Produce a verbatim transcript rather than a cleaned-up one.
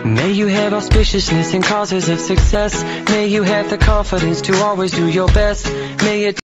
May you have auspiciousness and causes of success. May you have the confidence to always do your best. May it